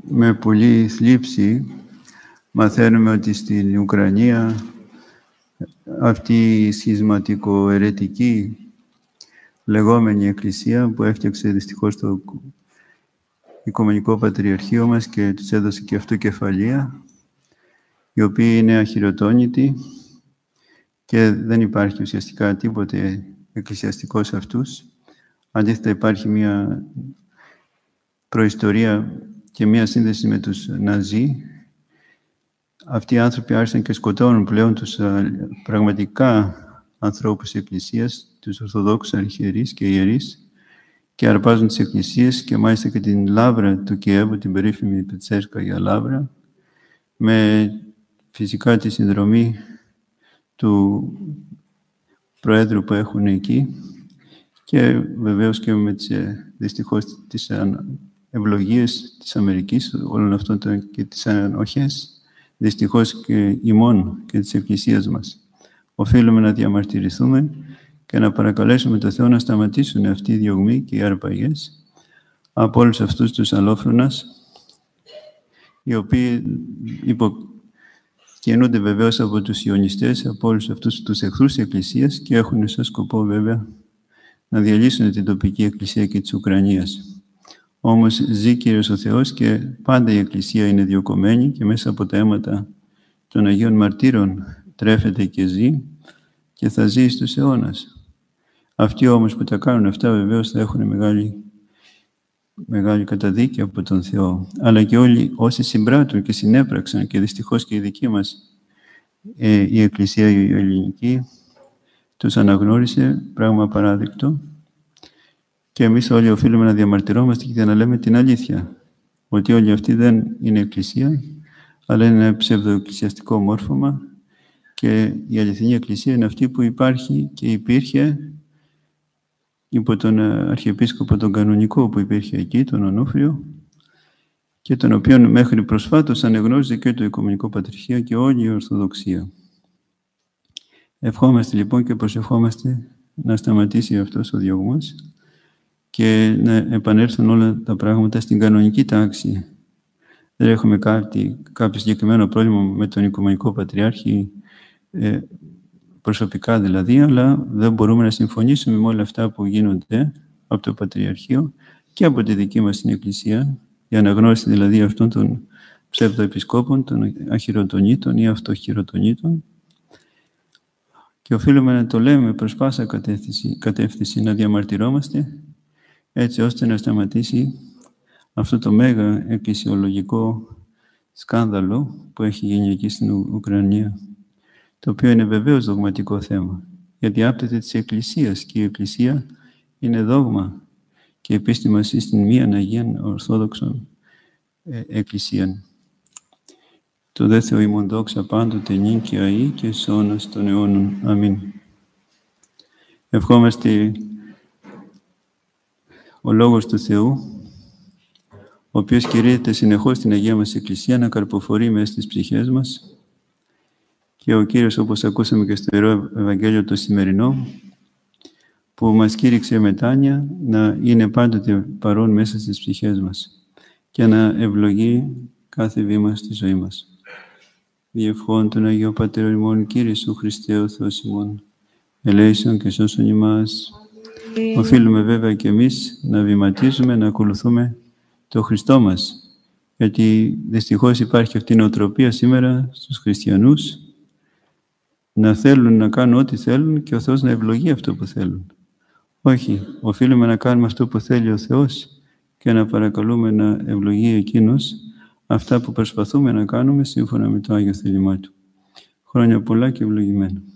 Με πολύ θλίψη μαθαίνουμε ότι στην Ουκρανία αυτή η σχισματικο-αιρετική λεγόμενη εκκλησία που έφτιαξε δυστυχώς το Οικουμενικό Πατριαρχείο μας και τους έδωσε και αυτοκεφαλία, η οποία είναι αχυρωτώνητη και δεν υπάρχει ουσιαστικά τίποτε εκκλησιαστικό σε αυτούς. Αντίθετα υπάρχει μια προϊστορία και μια σύνδεση με τους Ναζί. Αυτοί οι άνθρωποι άρχισαν και σκοτώνουν πλέον τους πραγματικά ανθρώπους της Εκκλησίας, τους Ορθοδόξους αρχιερείς και ιερείς, και αρπάζουν τις εκκλησίες και μάλιστα και την λάβρα του Κιέβου, την περίφημη Πετσέρσκαγια λάβρα, με φυσικά τη συνδρομή του Προέδρου που έχουν εκεί και βεβαίως και με τις, δυστυχώς τις ευλογίες της Αμερικής, όλων αυτών και τις ανοχές, δυστυχώς και ημών και της Εκκλησίας μας. Οφείλουμε να διαμαρτυρηθούμε και να παρακαλέσουμε το Θεό να σταματήσουν αυτοί οι διωγμοί και οι αρπαγές από όλους αυτούς τους αλλόφρονας, οι οποίοι κινούνται βεβαίως από τους Ιωνιστές, από όλους αυτούς τους εχθρούς της Εκκλησίας και έχουν σαν σκοπό βέβαια να διαλύσουν την τοπική Εκκλησία και της Ουκρανίας. Όμως ζει Κύριος ο Θεός και πάντα η Εκκλησία είναι διωκωμένη και μέσα από τα αίματα των Αγίων Μαρτύρων τρέφεται και ζει και θα ζει στους αιώνας. Αυτοί όμως που τα κάνουν αυτά βεβαίως θα έχουν μεγάλη καταδίκη από τον Θεό. Αλλά και όλοι όσοι συμπράττουν και συνέπραξαν και δυστυχώς και η δική μας η Εκκλησία η ελληνική τους αναγνώρισε, πράγμα απαράδεκτο. Και εμείς όλοι οφείλουμε να διαμαρτυρόμαστε και να λέμε την αλήθεια. Ότι όλοι αυτοί δεν είναι Εκκλησία, αλλά είναι ένα ψευδοεκκλησιαστικό μόρφωμα και η αληθινή Εκκλησία είναι αυτή που υπάρχει και υπήρχε υπό τον Αρχιεπίσκοπο τον Κανονικό που υπήρχε εκεί, τον Ονούφριο, και τον οποίον μέχρι προσφάτως ανεγνώριζε και το Οικουμενικό Πατριαρχείο και όλη η Ορθοδοξία. Ευχόμαστε λοιπόν και προσευχόμαστε να σταματήσει αυτός ο διωγμός και να επανέλθουν όλα τα πράγματα στην κανονική τάξη. Δεν έχουμε κάποιο συγκεκριμένο πρόβλημα με τον Οικουμενικό Πατριάρχη, προσωπικά δηλαδή, αλλά δεν μπορούμε να συμφωνήσουμε με όλα αυτά που γίνονται από το Πατριαρχείο και από τη δική μας την Εκκλησία, η αναγνώριση δηλαδή αυτών των ψευδοεπισκόπων, των αχυρωτονήτων ή αυτοχυρωτονήτων. Και οφείλουμε να το λέμε προς πάσα κατεύθυνση, να διαμαρτυρόμαστε, έτσι ώστε να σταματήσει αυτό το μέγα εκκλησιολογικό σκάνδαλο που έχει γίνει εκεί στην Ουκρανία, το οποίο είναι βεβαίως δογματικό θέμα, γιατί άπτεται της Εκκλησίας και η Εκκλησία είναι δόγμα και επίστημαση στην μίαν Αγίαν Ορθόδοξον Εκκλησίαν. Το δε Θεό ημών δόξα πάντοτε νυν και αεί και εις αιώνας των αιώνων. Αμήν. Ευχόμαστε ο Λόγος του Θεού, ο οποίος κηρύττεται συνεχώς στην Αγία μας Εκκλησία, να καρποφορεί μέσα στις ψυχές μας και ο Κύριος, όπως ακούσαμε και στο Ιερό Ευαγγέλιο το σημερινό, που μας κήρυξε μετάνοια, να είναι πάντοτε παρόν μέσα στις ψυχές μας και να ευλογεί κάθε βήμα στη ζωή μας. Διευχών τον Αγίο Πατέρα ημών, Κύριε Ιησού Χριστέ ο Θεός ημών, ελέησον και σώσον ημάς. Οφείλουμε βέβαια και εμείς να βηματίζουμε, να ακολουθούμε το Χριστό μας, γιατί δυστυχώς υπάρχει αυτή η νοοτροπία σήμερα στους χριστιανούς να θέλουν να κάνουν ό,τι θέλουν και ο Θεός να ευλογεί αυτό που θέλουν. Όχι, οφείλουμε να κάνουμε αυτό που θέλει ο Θεός και να παρακαλούμε να ευλογεί Εκείνος αυτά που προσπαθούμε να κάνουμε σύμφωνα με το Άγιο θέλημά Του. Χρόνια πολλά και ευλογημένα.